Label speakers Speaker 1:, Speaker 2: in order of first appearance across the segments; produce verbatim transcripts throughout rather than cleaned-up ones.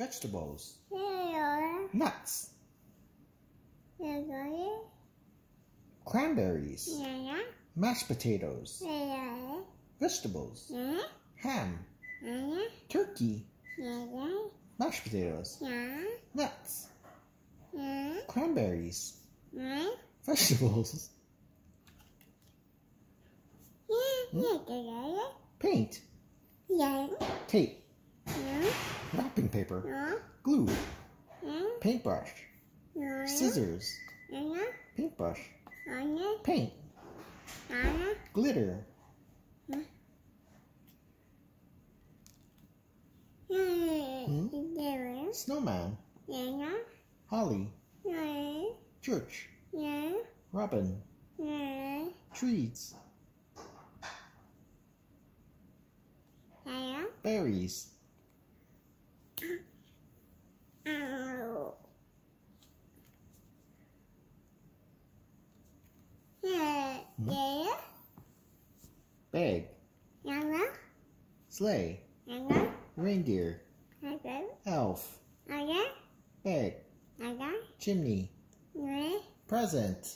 Speaker 1: Vegetables.
Speaker 2: Hello.
Speaker 1: Nuts.
Speaker 2: Hello.
Speaker 1: Cranberries.
Speaker 2: Hello.
Speaker 1: Mashed potatoes.
Speaker 2: Hello.
Speaker 1: Vegetables.
Speaker 2: Hello.
Speaker 1: Ham.
Speaker 2: Hello.
Speaker 1: Turkey.
Speaker 2: Hello.
Speaker 1: Mashed potatoes.
Speaker 2: Hello.
Speaker 1: Nuts.
Speaker 2: Hello.
Speaker 1: Cranberries.
Speaker 2: Hello.
Speaker 1: Vegetables.
Speaker 2: Hello.
Speaker 1: Paint.
Speaker 2: Hello.
Speaker 1: Tape.
Speaker 2: Hello.
Speaker 1: Wrapping paper.
Speaker 2: Hello.
Speaker 1: Glue.
Speaker 2: Hello.
Speaker 1: Paintbrush.
Speaker 2: Hello.
Speaker 1: Scissors.
Speaker 2: Hello.
Speaker 1: Paintbrush.
Speaker 2: Hello.
Speaker 1: Paint.
Speaker 2: Hello.
Speaker 1: Glitter.
Speaker 2: Hello.
Speaker 1: Snowman.
Speaker 2: Hello.
Speaker 1: Holly.
Speaker 2: Hello.
Speaker 1: Church.
Speaker 2: Hello.
Speaker 1: Robin.
Speaker 2: Hello.
Speaker 1: Trees.
Speaker 2: Hello.
Speaker 1: Berries.
Speaker 2: Ow. Hello.
Speaker 1: Bag.
Speaker 2: Hello.
Speaker 1: Sleigh.
Speaker 2: Hello.
Speaker 1: Reindeer.
Speaker 2: Hello.
Speaker 1: Elf.
Speaker 2: Hello.
Speaker 1: Bag.
Speaker 2: Hello.
Speaker 1: Chimney.
Speaker 2: Hello.
Speaker 1: Present.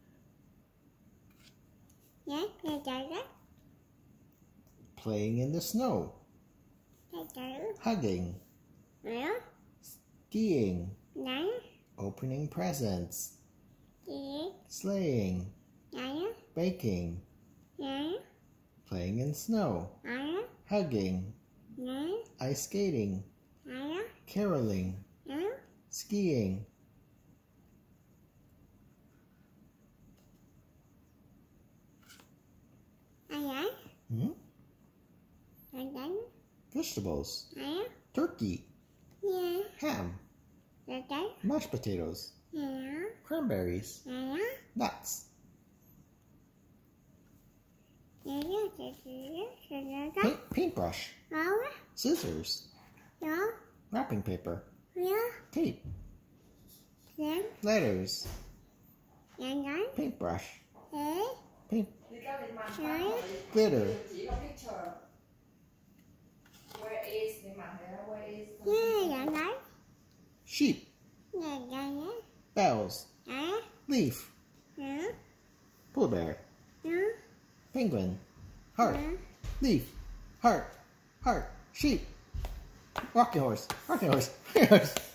Speaker 2: Yes. Hello.
Speaker 1: Playing in the snow.
Speaker 2: Hello.
Speaker 1: Hugging.
Speaker 2: Hello.
Speaker 1: Skiing.
Speaker 2: Hello.
Speaker 1: Opening presents.
Speaker 2: Yes.
Speaker 1: Sleighing.
Speaker 2: Hello.
Speaker 1: Baking.
Speaker 2: Hello.
Speaker 1: Playing in snow.
Speaker 2: Hello.
Speaker 1: Hugging.
Speaker 2: Hello.
Speaker 1: Ice skating.
Speaker 2: Hello.
Speaker 1: Caroling.
Speaker 2: Hello.
Speaker 1: Skiing.
Speaker 2: Hello.
Speaker 1: Hmm?
Speaker 2: Hello.
Speaker 1: Vegetables.
Speaker 2: Hello.
Speaker 1: Turkey.
Speaker 2: Yeah.
Speaker 1: Ham.
Speaker 2: Hello.
Speaker 1: Mashed potatoes.
Speaker 2: Hello.
Speaker 1: Cranberries.
Speaker 2: Hello.
Speaker 1: Nuts.
Speaker 2: Hello. Hello. Hello.
Speaker 1: Paint, paintbrush.
Speaker 2: Hello.
Speaker 1: Scissors.
Speaker 2: Hello.
Speaker 1: Wrapping paper.
Speaker 2: Hello.
Speaker 1: Tape.
Speaker 2: Hello.
Speaker 1: Letters.
Speaker 2: Hello.
Speaker 1: Paintbrush.
Speaker 2: Hello.
Speaker 1: Paint.
Speaker 2: Hello.
Speaker 1: Glitter.
Speaker 2: Hello.
Speaker 1: Sheep.
Speaker 2: Hello.
Speaker 1: Bells.
Speaker 2: Hello.
Speaker 1: Leaf.
Speaker 2: Hello.
Speaker 1: Polar bear.
Speaker 2: Hello.
Speaker 1: Penguin. Heart.
Speaker 2: Hello.
Speaker 1: Leaf. Heart. Heart. Sheep. Rocking horse. Rocking horse. Rocking horse.